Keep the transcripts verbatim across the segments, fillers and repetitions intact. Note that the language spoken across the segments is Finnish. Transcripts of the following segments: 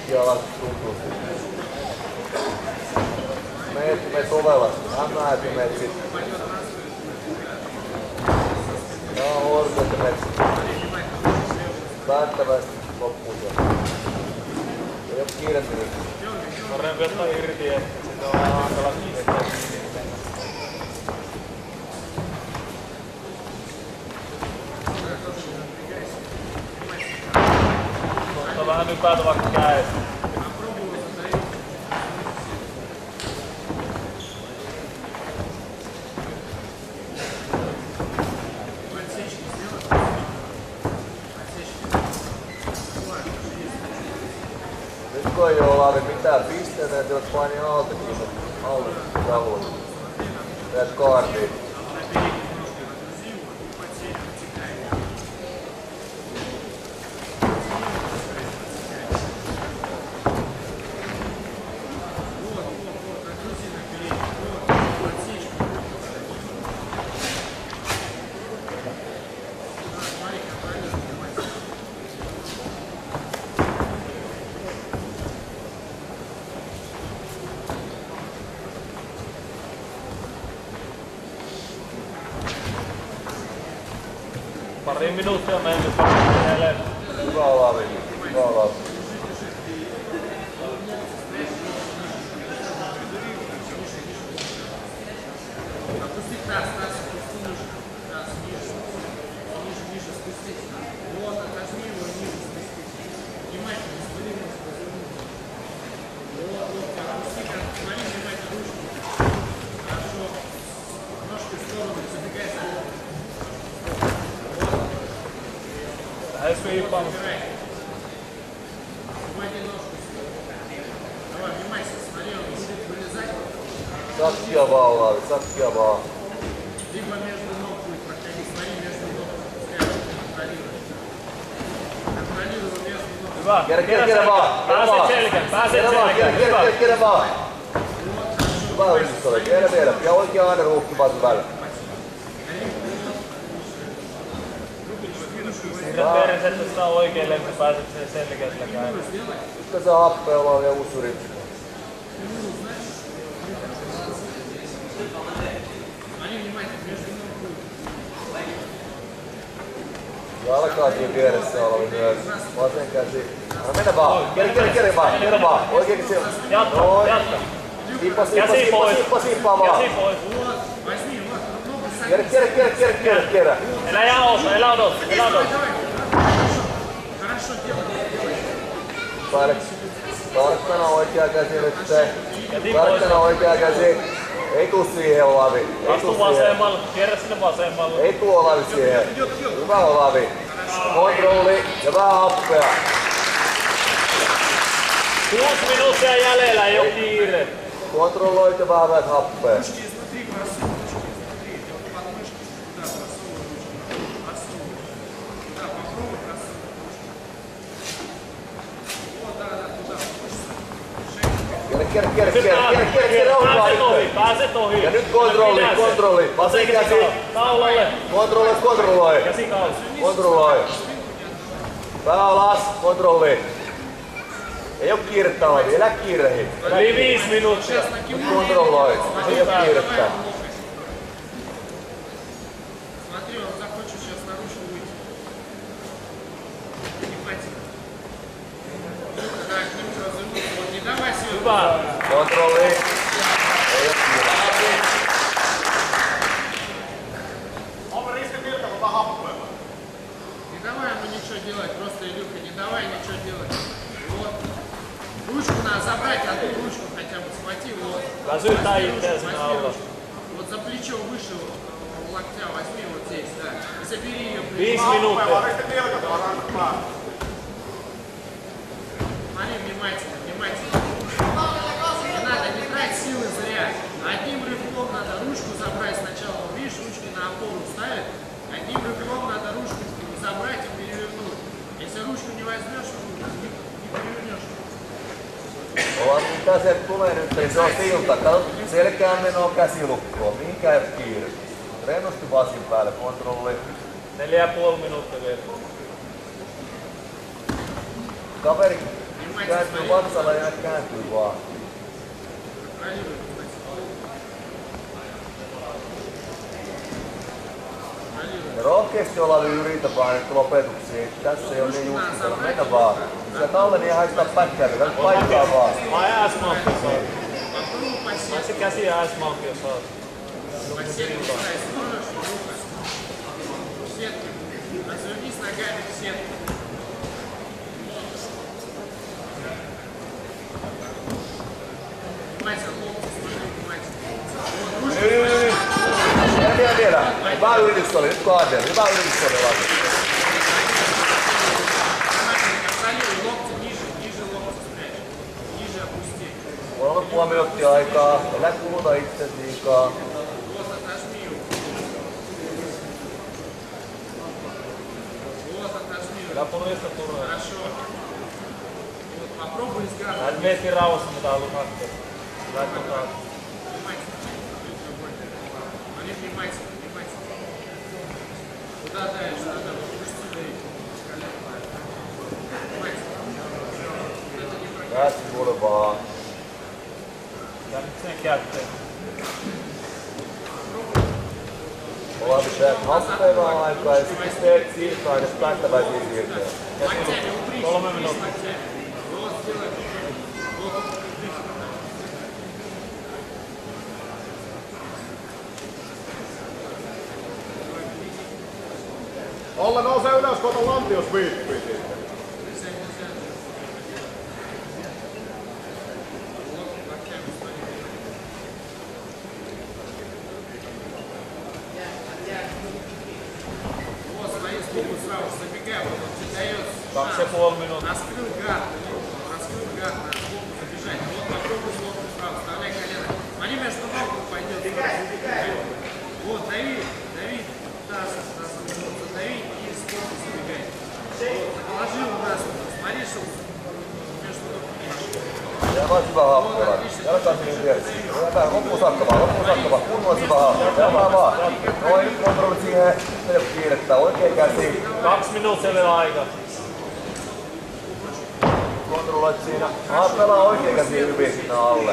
Kaikki alas tuntuusti. Meet, meet ovelasti. Anna äiti meet sit. Tää on horto, että meet päättävästi loppuun siellä. Ei oo kiirettä nyt. Parempi ottaa irti, että sit on vähän hankala kiinnittää. Mutta vähän nypätä vaikka käy. Nyt kun ei oo Olavi mitään pisteitä, niin jos paini altakin, alle savun. Teet kaartiin. Pari minuuttia on mennyt paremmin. Hyvä Olavi, hyvä Olavi. Lähes viippaan. Sakkia vaan Olavi, sakkia vaan. Hyvä. Kerä, kerä, kerä vaan. Pääset selkään, pääset selkään. Kerä, kerä, kerä vaan. Hyvä yhdistys oli. Kerä vielä. Ja oikea aina ruukki vaan syvällä. Siirrät persettä sitä oikein lentä, pääset sen selkeäsellä käymään. Nyt saa happea Olavi ja ussurit. Jalkaa siinä vieressä Olavi myös. Vasen käsi. Anna mennä vaan. Kerä, kerä, kerä vaan. Kerä vaan. Oikein siellä. Jatka, jatka. Sippa, sippa, sippa, sippa, sippa vaan. Käsi pois. Kerä, kerä, kerä, kerä, kerä, kerä. Elä jää osa, elä odota, elä odota. Tarkkana oikea käsi nyt se. Tarkkana oikea käsi. Ei tuu siihen Olavi. Ei tuu Astu vasemmalle, kierrä sinne vasemmalle. Ei tuu Olavi siihen. Hyvä Olavi. Kontrolli ja vähän happea. Kuusi minuuttia jäljellä, ei oo kiire. Kontrolloit ja vähän vähän happea. Kerro, kerro, kerro, kerro, kerro, kerro, pääset ohi, pääset ohi. Ja nyt kontrolli, kontrolli. Vasen käsi. Kaulalle. Kontrolloi, kontrolloi. Käsi kaulalle. Kontrolloi. Pää alas, kontrolli. Ei oo kiirettä Olavi, elä kiirehi. Yli viisi minuuttia. Nyt kontrolloi. Ei oo kiirettä. Hyvä. Kontrolli. Ei oo kiirettä. Onko riski Milka, kun tää happea? Не давай ему ничего делать, просто Илюха, не давай ничего делать. Вот. Ручку надо забрать, одну ручку хотя бы схвати, вот. Väsyttää itseä sinä alla. Вот за плечо выше локтя возьми вот здесь, да. И забери ее. Viisi minuuttia. Riski Milka, tuolla rannassa päällä. Смотри внимательно, внимательно. Не надо не трать силы зря. Одним рывком надо ручку забрать сначала. Видишь, ручки на опору ставят. Одним рывком надо ручку забрать и перевернуть. Если ручку не возьмешь, не, не перевернешь. Olavi, mitä sieltä tulee nyt, niin se on silta. Kato, selkään menoa käsilukkoon. Mihinkään ei oo kiire. Rennosti vasin päälle, kontrolli. Neljä ja puoli minuuttia vielä. Kaveri, kääntyy vatsalla ja kääntyy vaan. Ja rohkeasti olla yritä vaan nyt lopetuksia. Tässä ei ole niin justissa, mennä vaan. Sieltä alle niin haistaa pätkää, pitää paikkaa vaan. Ai S-mountti saa. Ai se käsi ja S-mountti jos saat. Развернись ногами в сетку. Внимательно, локти смотри, внимательно. Vielä, vielä, vielä. Hyvä yritys oli, nyt kahdella. Hyvä yritys oli laki. Контролируй локти ниже, ниже локти спрячь. Ниже опусти. Kolme puoli minuuttia aikaa. Elä kuluta itse liikaa. Вот, отожми его. Вот, отожми его. Lapuista turhaa. Хорошо. Вот, попробуй изгадать. Hän miettii rauhassa mitä haluat hakea. Lähtö Внимательно. Смотри, внимательно, внимательно. Куда давишь? Надо опусти давить. Внимательно. Вот это не прокатит. Käsi kuule vaan. Ja nyt sen kätteen. Ollaan pitää happea vaan aikaa ja sitten teet siirtoa edes päättäväisiä siirtoja. Локтями упрись. Kolme упрись minuuttia. локтями. Вот, сделай. Вот, вдых. Olle nouse ylös, kun on lampios viippiin siitä. Нельзя, нельзя. Локти локтями смотри. Вот, смотри, сбоку сразу забегай, вот он тебе дает Kaksi ja шанс. puoli minuuttia. Раскрыл гард, раскрыл гард, надо сбоку забежать. Вот попробуй сбоку справа, вставляй колено. Смотри, между ног пойдет. Вот, дави, дави, таз, таз, вот, задави и сбоку забегай. Вот, положил нас, смотри, что между ног не пошло. Ja vaan hyvä happea. Jalkaa sinne vieressä. Jätään loppuun saakka vaan, loppuun saakka vaan. Kunnolla hyvä happea. Ja vaan vaan. Noin, nyt kontrollit siihen. Ei oo kiirettä. Oikein käsi. Kaksi minuuttia vielä aikaa. Kontrolloit siinä. Aha, pelaa oikein käsi hyvin sinne alle.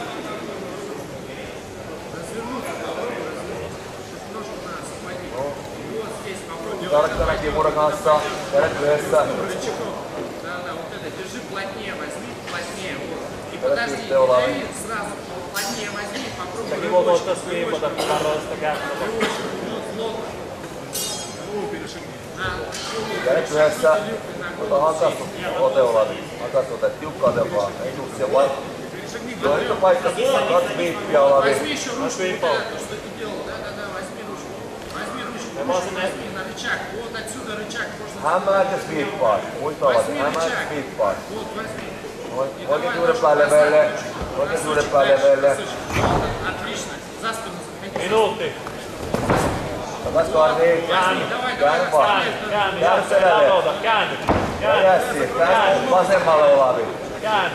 Ножку на освободи. Вот здесь попробуй. Tarkkana kimuran kanssa. Kädet yhdessä. Рычагом. Да, да, вот это. Держи плотнее, возьми плотнее. Вот. И подожди, не Давай. дави сразу. Плотнее возьми и попробуй. Säkin рывочком, voitaisiin viipata рывочком. karoista kättä. Рывочком. Вот, локоть. На, Kädet yhdessä. Ota hakastu. Ote Olavi. Hakastu ote. Tiukka ote vaan. Ei tuu siellä vai. Joo, nyt on paikka. Kaksi viippiä Olavi. возьми еще ручку, вот это, что ты делал. Да, да, да, возьми ручку. Возьми ручку, ручку возьми на рычаг. Вот отсюда рычаг можно. Hämääkäs viippaa. Muista Olavi. Возьми Hämääkäs рычаг. viippaa. Вот, возьми. Oikein suurempaa leveelle. Oikein suurempaa leveelle. Отлично. За спину заходи. Minuutti. Takaisin Arni. Käänny. Käänny vaan. Käänny. Käänny. Käänny Käänny. selälle. Aloita. Käänny. Jää Käänny. siihen. Käänny vasemmalle Olavi. Käänny.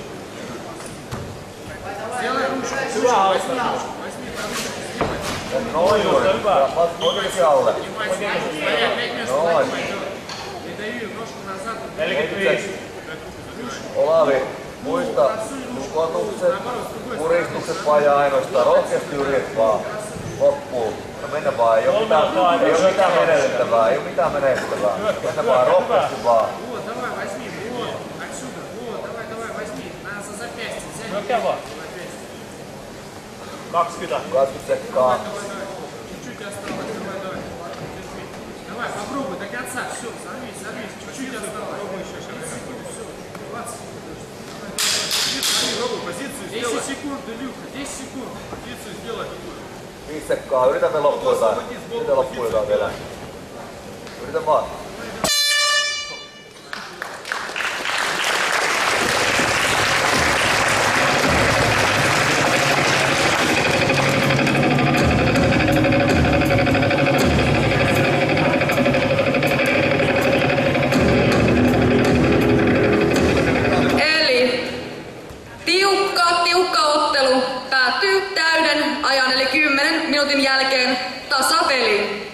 Сделай ручку. Hyvä hausta. Возьми на ручку, сделай. Noin juuri. Oikein alle. Внимательно. Смотри, опять между Noin. ног пойдет. Не дави ножку назад. neljäkymmentäviisi. Olavi, muista nukotukset, puristukset vajaa ainoastaan. Rohkeasti yrit vaan. Loppuun. No mennä vaan. Ei oo mitään, ei oo mitään menetettävää. Ei oo mitään menetettävää. Mennä vaan. Rohkeasti vaan. Вот, давай, возьми. Вот, отсюда. Вот, давай, давай, возьми. Надо за запястье взять. Hyökkää vaan. Запястье. kaksikymmentä. kaksikymmentä sekkaa. Давай, давай. Чуть-чуть осталось. Давай, давай. Держи. Давай, попробуй до конца. Все, сорвись, сорвись. Чуть-чуть осталось. тридцать секунд, все. двадцать секунд. десять секунд, Илюха, десять секунд. Позицию сделай. viisi sekkaa. Yritä vielä loppuun jotain. Yritä loppuun jotain vielä. Yritä vaan. Eli tiukka, tiukka ottelu päättyy täyden ajan eli kymmenen minuutin jälkeen tasapeliin.